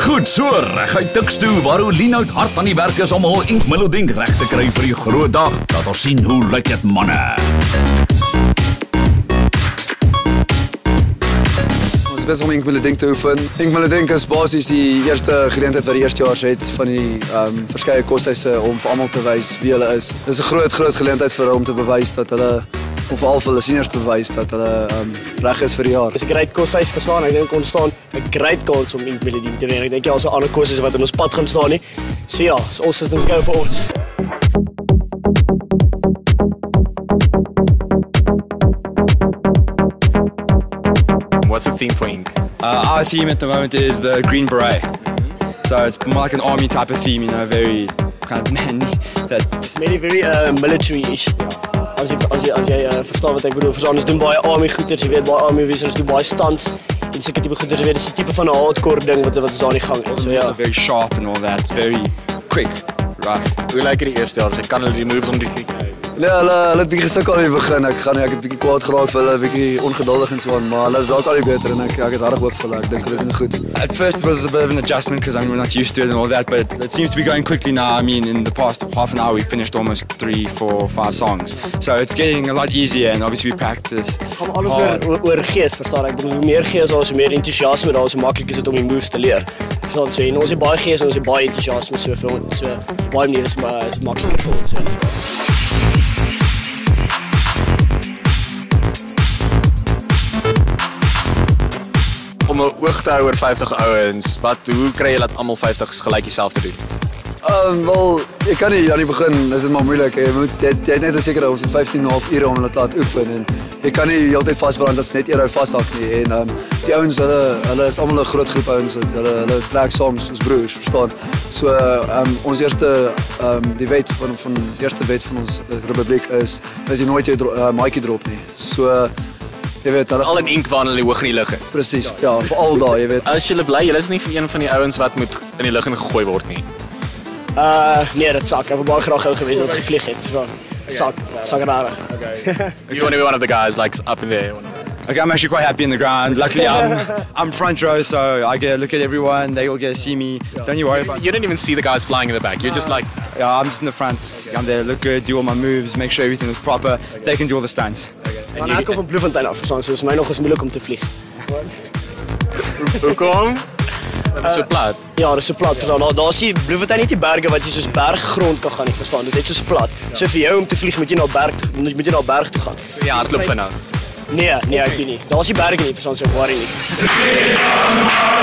Goed, so reguit tiks toe waar Linout hard aan die werk is om al Ink Milodink reg te kry vir die groot dag. Laat ons sien hoe lyk dit, manne. Ons is besig om Ink Milodink te oefen. Ink Milodink is basies die eerste geleentheid wat die eerstejaars het van die verskeie koshuise om vir almal te wys wie hulle is. Dit is 'n groot geleentheid vir hulle om te bewys dat hulle of veral vir hulle seniors te bewys dat hulle reg is vir die jaar. Dis 'n great koshuis verstaan. Ek dink ons staan 'n great kans om Ink Milodink te wen. Ek dink jy al so ander koshuise wat in ons pad gaan staan nie. So ja, all systems go for ons. What's the theme for Ink? Our theme at the moment is the Green Beret. So it's more like an army type of theme, you know, very kind of manly. Very military-ish. As jy verstaan wat ek bedoel, ons doen baie army goeders, jy weet, baie army movies, ons doen baie stunts en sulke tipe goeders, jy weet, dis 'n tipe van 'n hardcore ding wat ons daar aan die gang het. So ja. Very sharp and all that, very quick, rough. Hoe lyk die eerste jaar? Ek kan hulle die moves om die kyk. Nee, hulle het bietjie gesukkel aan die begin. Ek het bietjie kwaad geraak vir hulle, bietjie ongeduldig en so aan, maar hulle raak al die beter en ek het regtig hoop vir hulle. Ek dink hulle doen goed. At first it was a bit of an adjustment because we're not used to it and all that, but it seems to be going quickly now. I mean, in the past half an hour we finished almost 3, 4, 5 songs. So it's getting a lot easier and obviously we practice. Gaan alles oor gees, verstaan ek. Hoe meer gees daar is, hoe meer entoesiasme daar is, hoe maklik is dit om die moves te leer. Verstaan so, en ons het baie gees en ons het baie entoesiasme so vir ons. So baie maniere is dit makliker vir ons. Ja. Om 'n oog te hou oor 50 ouens, hoe kry jy dat almal 50s gelyk dieselfde doen? Wel, jy kan nie aan die begin, is dit maar moeilik. Jy het net 'n sekere, ons het 15,5 ure om hulle te laat oefen en jy kan nie heeltyd vasbrand as net eenhou vashak nie. En die ouens, hulle is almal 'n groot groep ouens, hulle trek saam soos broers, verstaan. So ons eerste die wet van eerste wet van ons republiek is dat jy nooit jou maatjie drop nie. So jy weet, al in Ink waar hulle hoog in die lug is. Presies, ja, veral daar, jy weet. As jy bly, jy is nie een van die ouens wat moet in die lug gegooi word nie. Nee, dit sak. Ek wou baie graag gewees dat gevlieg het, verstaan. Sak rarig. Okay. You want to be one of the guys like up in there? Okay, I'm actually quite happy in the ground. Luckily, I'm front row, so I get to look at everyone. They all get to see me. Don't you worry about it. You don't even see the guys flying in the back. You're just like... Yeah, I'm just in the front. I'm there, look good, do all my moves, make sure everything is proper. They can do all the stunts. En ek kom van Bloemfontein af, verstaan, so is my nog eens moeilik om te vlieg. Hoekom? Dit is so plat. Ja, dit is so plat, verstaan. Daar is die Bloemfontein net die berge wat jy soos berggrond kan gaan nie, verstaan. Dit is net so plat. So vir jou om te vlieg moet jy na berg toe gaan. Ja, hardloop vinnig. Nee, ek doen nie. Daar is die berge nie, verstaan, so worry nie.